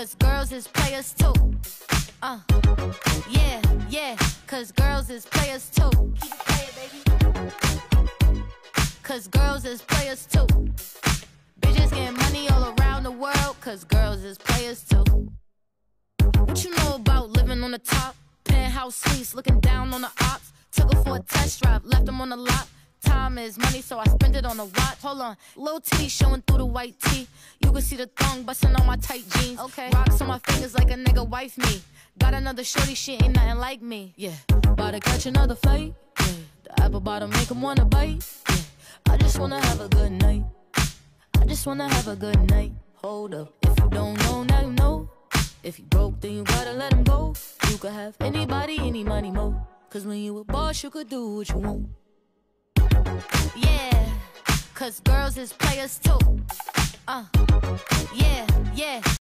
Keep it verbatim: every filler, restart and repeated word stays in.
cause girls is players too. Uh, yeah, yeah, cause girls is players too. Keep it playing, baby. Cause girls is players too. Bitches getting money all around the world, cause girls is players too. What you know about living on the top? Penthouse suites, looking down on the ops. Took her for a test drive, left them on the lot. Time is money, so I spend it on a watch. Hold on, little titty showing through the white tee. You can see the thong busting on my tight jeans. Okay, rocks on my fingers like a nigga wife me. Got another shorty, she ain't nothing like me. Yeah, about to catch another fight. Yeah, the apple bottom make him wanna bite. Yeah, I just wanna have a good night. I just wanna have a good night. Hold up, if you don't know, now you know. If you broke, then you gotta let him go. You could have anybody, any money, mo. Cause when you a boss, you could do what you want. Yeah, cause girls is players too. Uh, yeah, yeah.